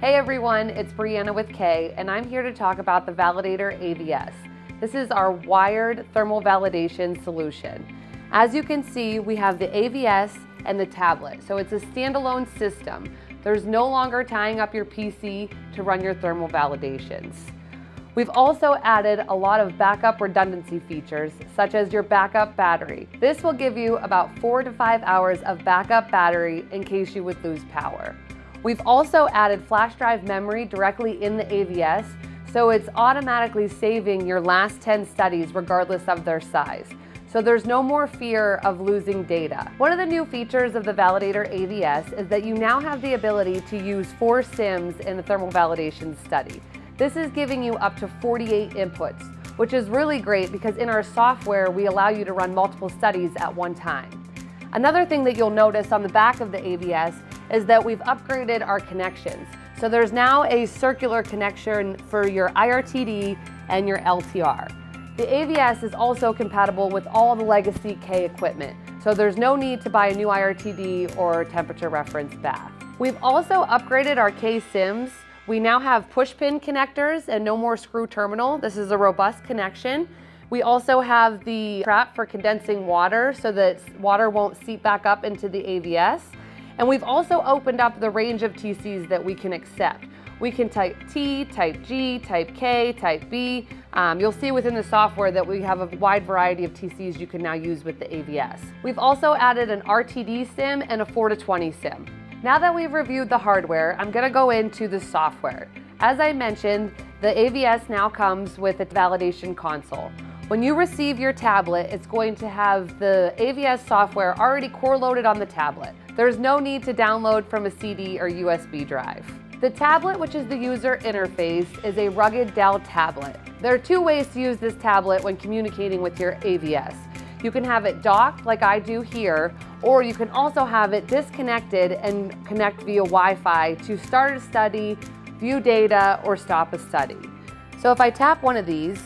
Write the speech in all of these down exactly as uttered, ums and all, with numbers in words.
Hey everyone, it's Brianna with Kaye, and I'm here to talk about the Validator A V S. This is our wired thermal validation solution. As you can see, we have the A V S and the tablet, so it's a standalone system. There's no longer tying up your P C to run your thermal validations. We've also added a lot of backup redundancy features, such as your backup battery. This will give you about four to five hours of backup battery in case you would lose power. We've also added flash drive memory directly in the A V S, so it's automatically saving your last ten studies regardless of their size. So there's no more fear of losing data. One of the new features of the Validator A V S is that you now have the ability to use four sims in the thermal validation study. This is giving you up to forty-eight inputs, which is really great because in our software, we allow you to run multiple studies at one time. Another thing that you'll notice on the back of the A V S is that we've upgraded our connections. So there's now a circular connection for your I R T D and your L T R. The A V S is also compatible with all the legacy Kaye equipment, so there's no need to buy a new I R T D or temperature reference bath. We've also upgraded our KSims. We now have push pin connectors and no more screw terminal. This is a robust connection. We also have the trap for condensing water so that water won't seep back up into the A V S. And we've also opened up the range of T Cs that we can accept. We can type T, type G, type K, type B. Um, you'll see within the software that we have a wide variety of T Cs you can now use with the A V S. We've also added an R T D sim and a four to twenty sim. Now that we've reviewed the hardware, I'm going to go into the software. As I mentioned, the A V S now comes with a validation console. When you receive your tablet, it's going to have the A V S software already core loaded on the tablet. There's no need to download from a C D or U S B drive. The tablet, which is the user interface, is a rugged Dell tablet. There are two ways to use this tablet when communicating with your A V S. You can have it docked like I do here, or you can also have it disconnected and connect via Wi-Fi to start a study, view data, or stop a study. So if I tap one of these,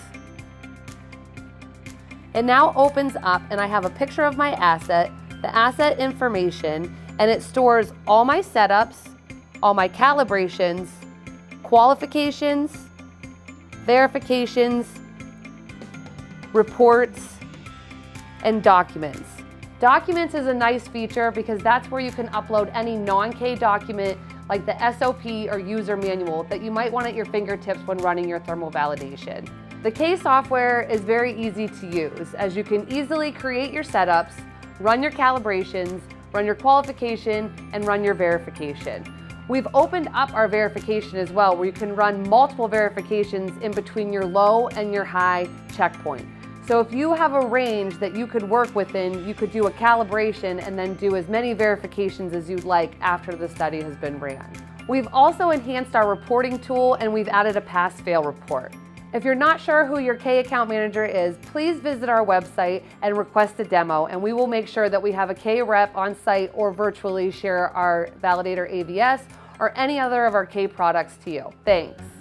it now opens up and I have a picture of my asset, the asset information, and it stores all my setups, all my calibrations, qualifications, verifications, reports, and documents. Documents is a nice feature because that's where you can upload any non-Kaye document like the S O P or user manual that you might want at your fingertips when running your thermal validation. The Kaye software is very easy to use as you can easily create your setups, run your calibrations, run your qualification, and run your verification. We've opened up our verification as well where you can run multiple verifications in between your low and your high checkpoint. So if you have a range that you could work within, you could do a calibration and then do as many verifications as you'd like after the study has been ran. We've also enhanced our reporting tool and we've added a pass-fail report. If you're not sure who your Kaye account manager is, please visit our website and request a demo, and we will make sure that we have a Kaye rep on site or virtually share our Validator A V S or any other of our Kaye products to you. Thanks.